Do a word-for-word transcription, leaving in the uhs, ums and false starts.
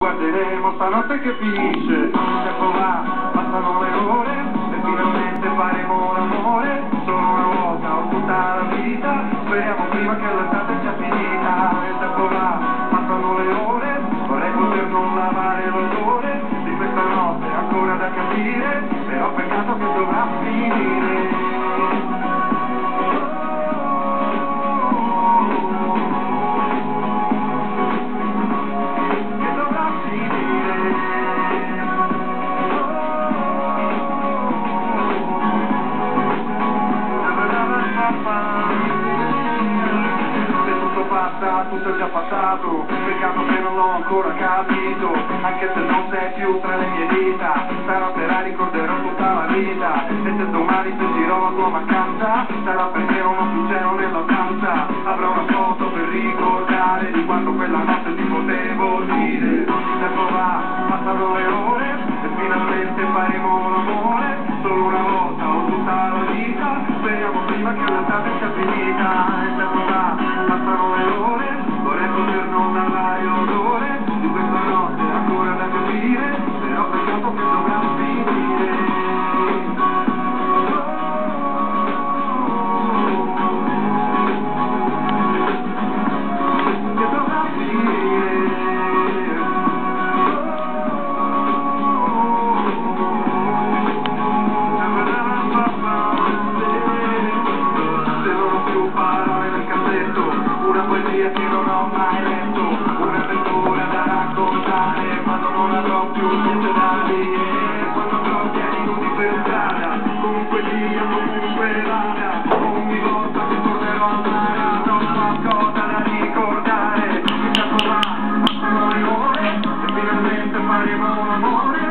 Guarderemo stanotte che finisce, il tempo va, passano le ore e finalmente faremo l'amore. Solo una volta o tutta la vita, speriamo prima che l'estate sia finita. Il tempo va, passano le ore, vorrei poter non lavare l'odore di questa notte ancora da capire, però peccato che dovrà finire. Tutto è già passato, peccato che non l'ho ancora capito, anche se non sei più tra le mie dita, sarà te la ricorderò tutta la vita, e se domani sentirò la tua mancanza, sarà perché non ho più cielo nella stanza, avrò una foto per ricordare di quando quella notte ti potevo dire. Il tempo va, passano le ore, e finalmente faremo l'amore, solo una volta o tutta la vita, speriamo prima che l'estate sia finita. Il tempo va, passano le ore, vorrei poter non dare l'odore di questa notte ancora da capire, però peccato che dovrà finire. Che dovrà finire. Se non ho più parole nel cassetto, una poesia che non ho mai letto, un'avventura da raccontare quando non avrò più niente da dire, quando avrò piedi nudi per strada, comunque dia, comunque vada, ogni volta che tornerò al mare avrò qualcosa da ricordare. Il tempo va, passano le ore e finalmente faremo l'amore.